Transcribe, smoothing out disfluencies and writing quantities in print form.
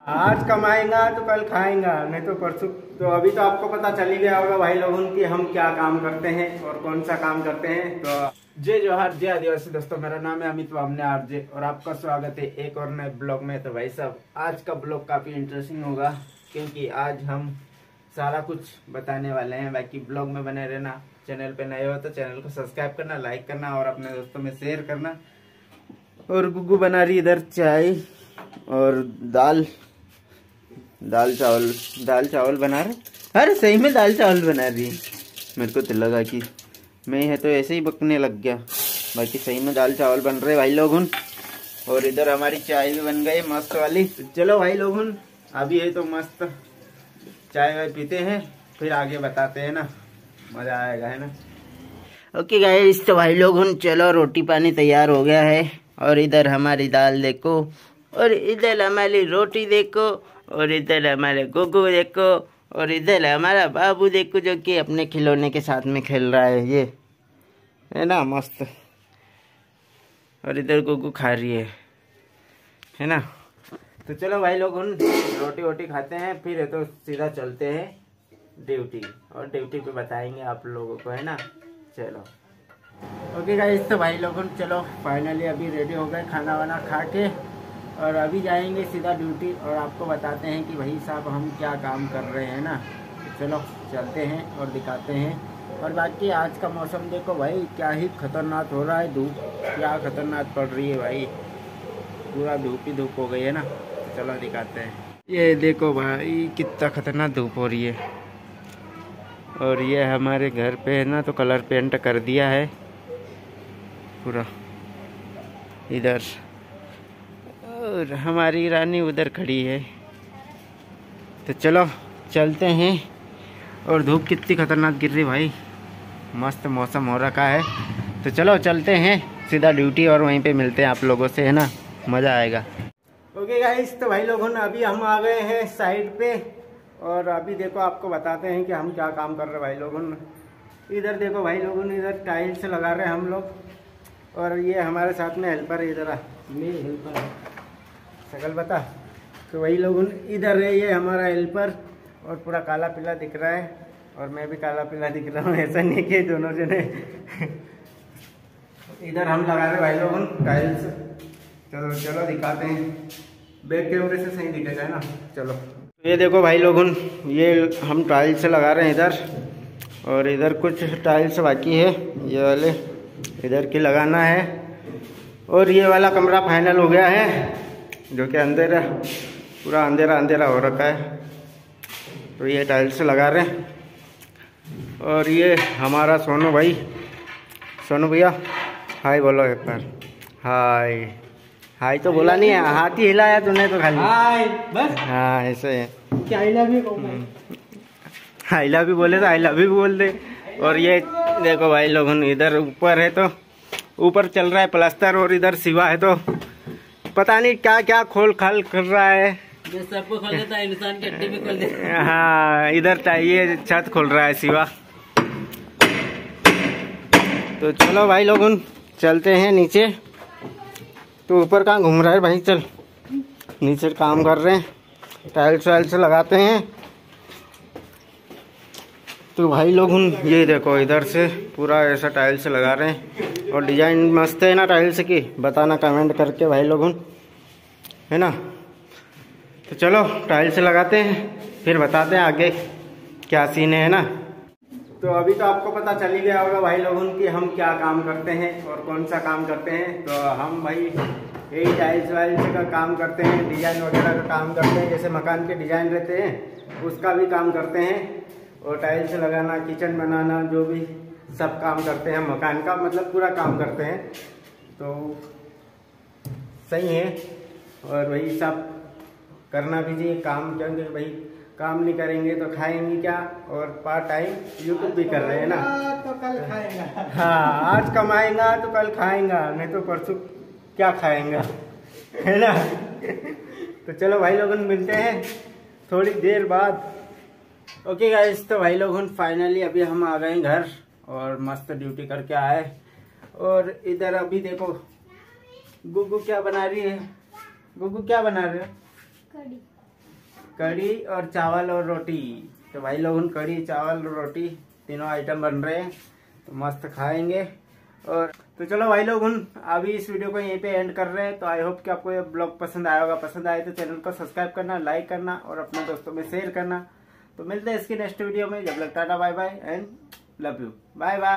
आज कमाएगा तो कल खाएगा, नहीं तो परसों। तो अभी तो आपको पता चल ही गया होगा भाई लोगों की हम क्या काम करते हैं और कौन सा काम करते हैं। तो जय जोहार, जय आदिवासी दोस्तों, मेरा नाम है अमित वामने आरजे और आपका स्वागत है एक और नए ब्लॉग में। तो भाई साहब आज का ब्लॉग काफ़ी इंटरेस्टिंग होगा क्योंकि आज हम सारा कुछ बताने वाले हैं। बाकी ब्लॉग में बने रहना। चैनल पे नए हो तो चैनल को सब्सक्राइब करना, लाइक करना और अपने दोस्तों में शेयर करना। और गुग्गू बना रही इधर चाय और दाल चावल बना रहे। अरे सही में दाल चावल बना रही है। मेरे को तो लगा कि मैं है तो ऐसे ही बकने लग गया। बाकी सही में दाल चावल बन रहे भाई लोगन। और इधर हमारी चाय भी बन गई मस्त वाली। चलो भाई लोगन अभी है तो मस्त चाय वाय पीते हैं, फिर आगे बताते हैं ना, मजा आएगा है ना। ओके गाइस, तो भाई लोगन चलो रोटी पानी तैयार हो गया है। और इधर हमारी दाल देखो, और इधर हमारी रोटी देखो, और इधर हमारे गुग्गू देखो, और इधर हमारा बाबू देखो जो कि अपने खिलौने के साथ में खेल रहा है। ये है ना मस्त। और इधर गुग्गू खा रही है ना। तो चलो भाई लोग रोटी वोटी खाते हैं, फिर है तो सीधा चलते हैं ड्यूटी, और ड्यूटी पे बताएंगे आप लोगों को, है ना। चलो ओके गाइस, तो भाई लोगों चलो फाइनली अभी रेडी हो गए खाना वाना खा के, और अभी जाएंगे सीधा ड्यूटी और आपको बताते हैं कि भाई साहब हम क्या काम कर रहे हैं ना। चलो चलते हैं और दिखाते हैं। और बाकी आज का मौसम देखो भाई, क्या ही खतरनाक हो रहा है। धूप क्या खतरनाक पड़ रही है भाई, पूरा धूप ही धूप हो गई है ना। चलो दिखाते हैं। ये देखो भाई कितना खतरनाक धूप हो रही है। और ये हमारे घर पे है ना तो कलर पेंट कर दिया है पूरा इधर, और हमारी रानी उधर खड़ी है। तो चलो चलते हैं। और धूप कितनी खतरनाक गिर रही भाई, मस्त मौसम हो रखा है। तो चलो चलते हैं सीधा ड्यूटी और वहीं पे मिलते हैं आप लोगों से, है ना, मज़ा आएगा। ओके गाइस, तो भाई लोगों अभी हम आ गए हैं साइड पे, और अभी देखो आपको बताते हैं कि हम क्या काम कर रहे हैं भाई लोगों। इधर देखो भाई लोगों, इधर टाइल्स लगा रहे हैं हम लोग, और ये हमारे साथ में हेल्पर है। इधर मेरे हेल्पर है, शकल बता। तो वही लोगों इधर है, ये हमारा हेल्पर, और पूरा काला पीला दिख रहा है, और मैं भी काला पीला दिख रहा हूँ। ऐसा नहीं कि दोनों जने इधर हम लगा रहे भाई लोगों टाइल्स। चलो चलो दिखाते हैं, बैक कैमरे से सही दिखेगा है ना। चलो ये देखो भाई लोगों, ये हम टाइल्स लगा रहे हैं इधर, और इधर कुछ टाइल्स बाकी है, ये वाले इधर की लगाना है। और ये वाला कमरा फाइनल हो गया है, जो कि अंधेरा, पूरा अंधेरा अंधेरा हो रखा है। तो ये टाइल्स लगा रहे हैं। और ये हमारा सोनू भाई, सोनू भैया हाय बोलो एक बार। हाय हाय तो बोला नहीं है, हाथ ही हिलाया तूने तो खाली हाय बस। हाँ ऐसे है, क्या I love you, I love you बोले तो आई लव यू बोल दे। और ये देखो भाई लोगों, इधर ऊपर है तो ऊपर चल रहा है प्लास्टर, और इधर सिवा है तो पता नहीं क्या क्या खोल खाल कर रहा है। सबको खोल देता है, इंसान की हड्डी भी खोल देता है। हाँ इधर चाहिए छत खोल रहा है सिवा। तो चलो भाई लोगों चलते हैं नीचे। तो ऊपर कहाँ घूम रहा है भाई, चल नीचे काम कर रहे हैं, टाइल्स वाइल्स लगाते हैं। तो भाई लोग ये देखो इधर से पूरा ऐसा टाइल्स लगा रहे हैं, और डिजाइन मस्त है ना टाइल्स की, बताना कमेंट करके भाई लोग, है ना। तो चलो टाइल्स लगाते हैं, फिर बताते हैं आगे क्या सीन है ना। तो अभी तो आपको पता चल ही गया होगा भाई लोगों कि हम क्या काम करते हैं और कौन सा काम करते हैं। तो हम भाई यही टाइल्स वाइल्स का काम करते हैं, डिजाइन वगैरह का काम करते हैं, जैसे मकान के डिजाइन रहते हैं उसका भी काम करते हैं, और टाइल्स लगाना, किचन बनाना, जो भी सब काम करते हैं मकान का, मतलब पूरा काम करते हैं। तो सही है, और वही सब करना भी चाहिए काम, क्योंकि भाई काम नहीं करेंगे तो खाएंगे क्या। और पार्ट टाइम यूट्यूब भी कर रहे हैं ना, तो कल खाएंगा। हाँ आज कमाएगा तो कल खाएंगा, नहीं तो परसों क्या खाएंगा, है ना। तो चलो भाई लोगों मिलते हैं थोड़ी देर बाद। ओके गाइस, तो भाई लोगों फाइनली अभी हम आ गए घर, और मस्त ड्यूटी करके आए। और इधर अभी देखो गुग्गू क्या बना रही है। गुग्गू क्या बना रहे हो? कढ़ी और चावल और रोटी। तो भाई लोगों कढ़ी चावल और रोटी तीनों आइटम बन रहे हैं, तो मस्त खाएंगे। और तो चलो भाई लोग अभी इस वीडियो को यहीं पे एंड कर रहे हैं। तो आई होप कि आपको ये ब्लॉग पसंद आया होगा। पसंद आए तो चैनल को सब्सक्राइब करना, लाइक करना और अपने दोस्तों में शेयर करना। तो मिलते हैं इसकी नेक्स्ट वीडियो में। जब तक tata bye bye and love you, bye bye.